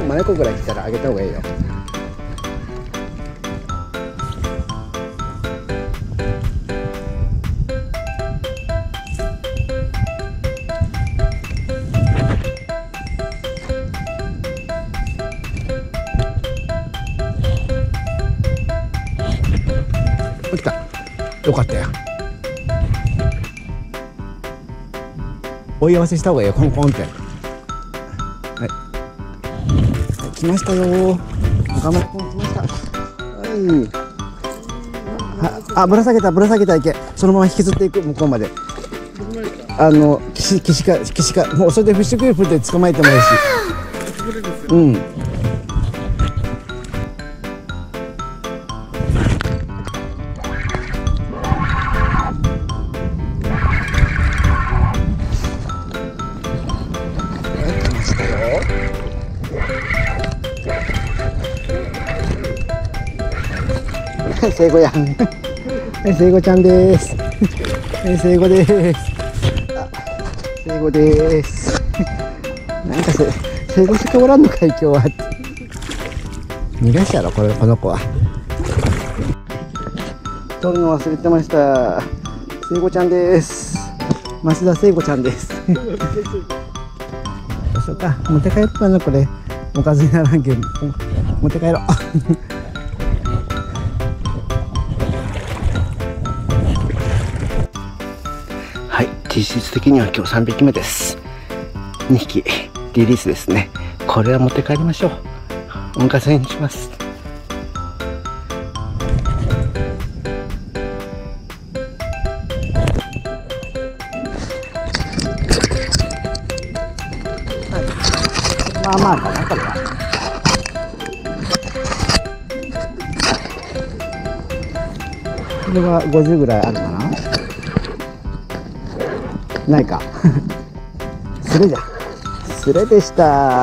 7個ぐらい来たらあげた方がいいよ。来た。よかったよ。追い合わせした方がいいよ。コンコンって。はい、来ましたよ。岡村君来ました。はい。ぶら下げたいけ。そのまま引きずっていく、向こうまで。岸か、もうそれでフィッシュクリップで捕まえてもいいし。うん。生後やん。生後ちゃんです。生後です。生後です。なんか生後しかおらんのかい今日は。逃がしたろこの子は。取るの忘れてました。生後ちゃんです。増田生後ちゃんです。どうしようか。持って帰ろうかなこれ。おかずにならんけど持って帰ろう。はい、実質的には今日3匹目です。2匹リリースですね。これは持って帰りましょう。おかずにします。まあまあかなこれは。これは50ぐらいあるかな。ないか。スレじゃ。スレでした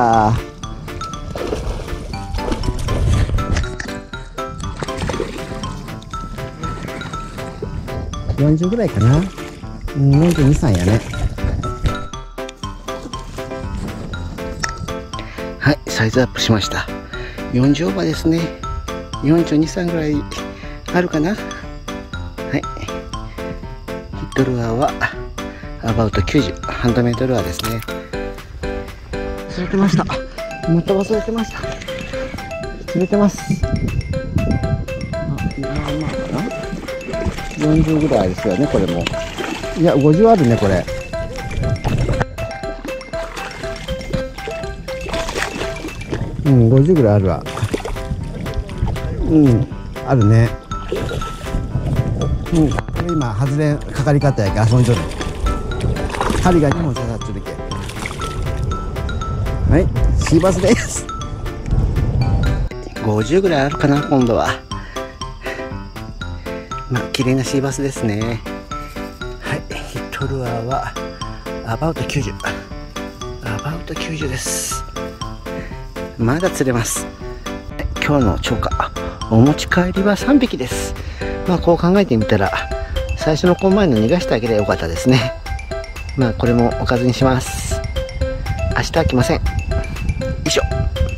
。40ぐらいかな。42、3やね。はい、サイズアップしました。40オーバーですね。42、3ぐらいあるかな。はい。ヒットルアーはアバウト90、ハンドメイドルアーですね。忘れてました。また忘れてました。釣れてます。まあまあかな。40ぐらいですよね、これも。いや、50あるね、これ。うん、50ぐらいあるわ。うん、あるね。うん、これ今、外れかかり方やけ遊んじょる。針が2本刺さっちょるけ。はい、シーバスです。50ぐらいあるかな、今度は。まあ、綺麗なシーバスですね。はい、ヒットルアーはアバウト90。アバウト90です。まだ釣れます。今日の釣果、お持ち帰りは3匹です。まあ、こう考えてみたら、最初の子前の逃がしてあげればよかったですね。まあ、これもおかずにします。明日は来ません。以上。